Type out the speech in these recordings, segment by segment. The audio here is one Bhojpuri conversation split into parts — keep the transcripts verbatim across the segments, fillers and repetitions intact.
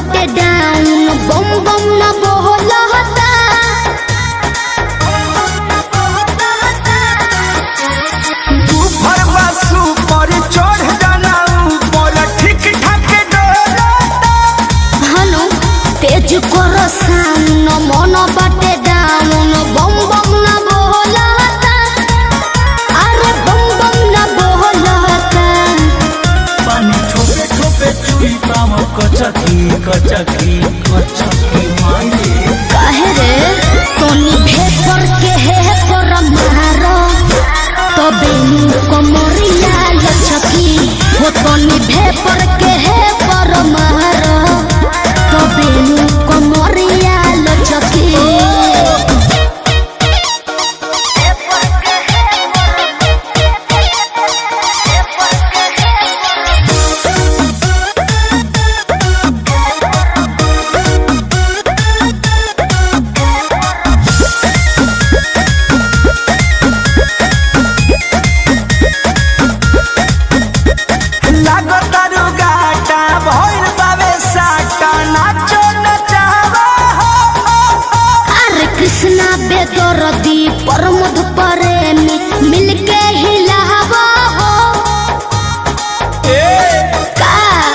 बटे डाउन बम बम न बोलता ऊपर बसु पर चढ़ जाना ऊपर ठीक ठाक डोलता हनु तेज कर साउन मन बटे डाउन बम बम न बोलता अरे बम बम न बोलता पानी ठोपे ठोपे चुई पाव कचकी कचकी कचकी माये काहे रे तोनी भेपर के है पर मारो तबे नु कमरिया लचकी हो तोनी भेपर के है पर मारो तबे नु कमरिया लचकी बेदर्दी प्रमोद प्रेमी मिलके हिलावा हो का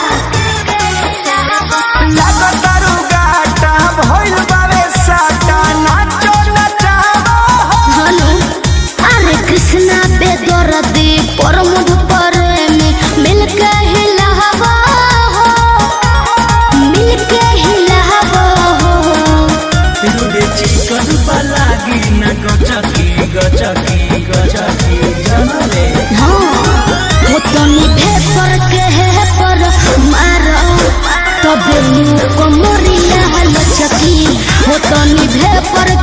लागतारू गाटा भइल बावे साटा नाचो नचावा हनु अरे कृष्णा बेदर्दी प्रमोद प्रेमी मिलके हिलावा हो मिलके हिलावा हो रुदे चिकन लागी न गचकी गचकी गचकी जनले हाँ हो तनी भेपर के है पर मारो तबे नु कमरिया लचकी हो तनी भेपर